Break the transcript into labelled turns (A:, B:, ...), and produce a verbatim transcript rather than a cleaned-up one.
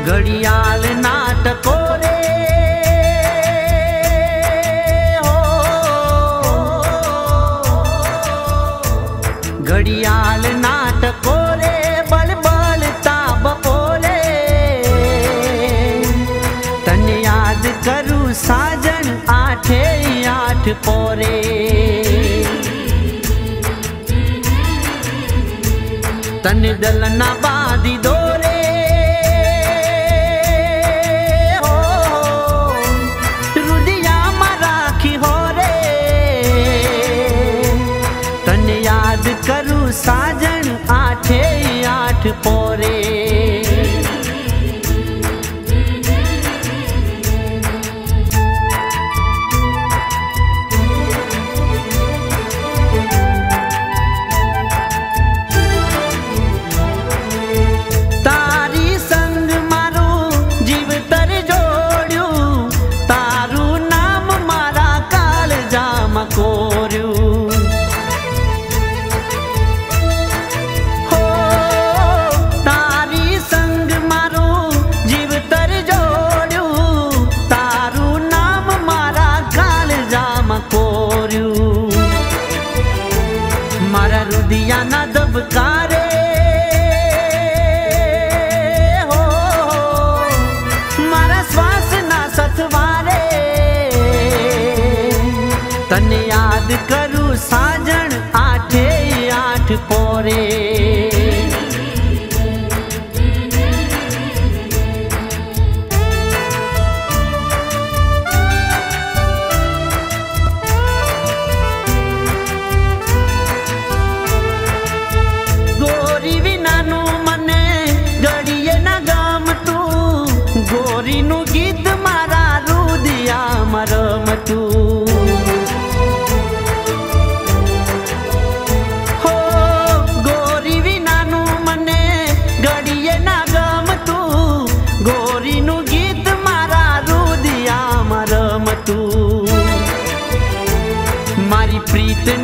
A: घड़ियाल नाटको रे हो, घड़ियाल नाटको रे बल बलता बपोले। तन याद करूं साजन आठे आठ पोरे। तन दलना बादी दोरे हो, रुदिया मराखी हो रे। तन याद करूं साजन आठे आठ पोरे। मारा रुदिया ना दबकारे हो, मारा श्वास ना सथवारे। तन याद करूं साजन आठे आठ पोरे। गोरी नु गीत मारा रुदिया मरमतू हो, गोरी विनानु मने घड़िए ना गमतू। गोरी नु गीत मारा रुदिया मरमतू। मारी प्रीत